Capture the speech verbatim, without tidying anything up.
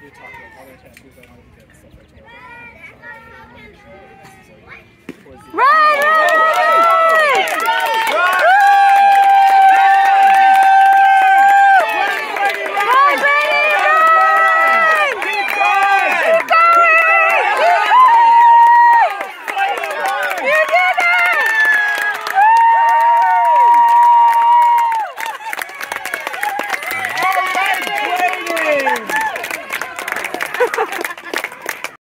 we talked about all their tattoos that I want to get stuff like that. Right!